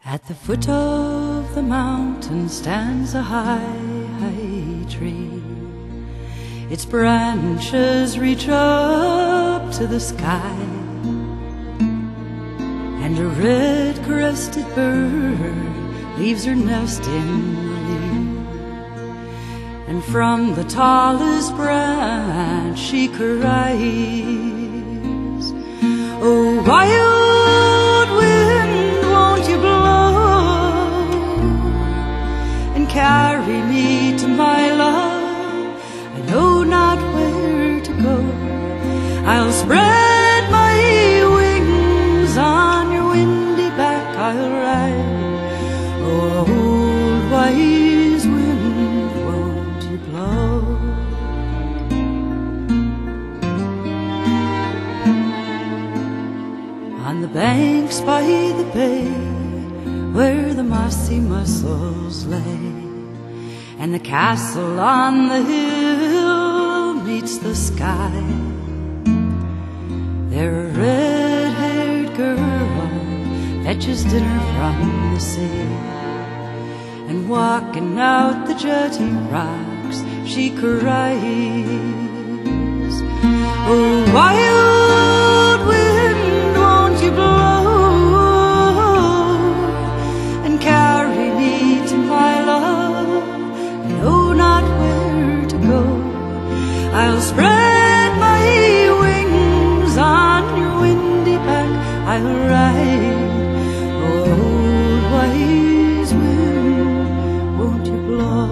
At the foot of the mountain stands a high tree. Its branches reach up to the sky, and a red-crested bird leaves her nest in the leaf. And from the tallest branch she cries, "Oh, wild wind, won't you blow and carry me to my love? I know not where to go. I'll spread my wings on your windy back, I'll ride. Oh, old wise wind, won't you blow?" On the banks by the bay, where the mossy mussels lay, and the castle on the hill meets the sky, there a red-haired girl fetches dinner from the sea, and walking out the jutting rocks she cries, "Oh, wild wind, won't you blow and carry me to my love? I know not where to go. I'll spread my wings on your windy back, I'll ride. Old wise wind, won't you blow?"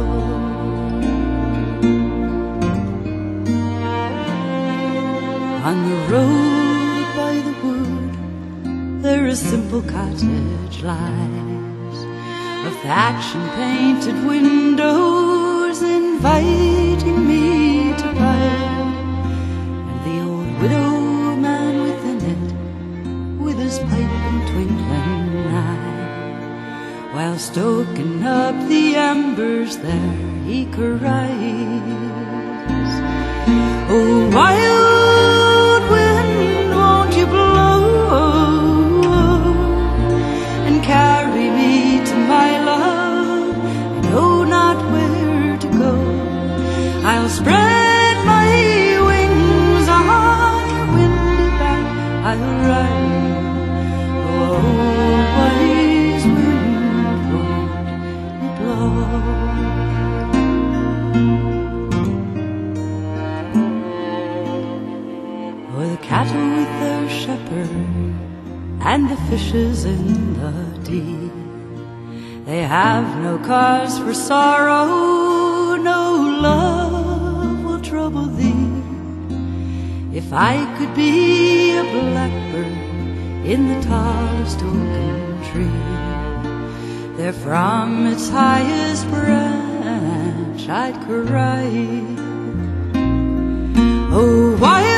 On the road by the wood, there a simple cottage lies, of thatch and painted windows inviting me to bide, and the old widow man within it, with his pipe and twinkling eye, while stoking up the embers there he cries, "Oh, wild wind, won't you blow and carry me to my love? I know not where to go. I'll spread my wings on your windy back, I'll ride. Oh, wise wind, won't you blow?" For the cattle with their shepherd and the fishes in the deep, they have no cause for sorrow, no love will trouble thee. If I could be a blackbird in the tallest oaken tree, there from its highest branch I'd cry, "Oh, why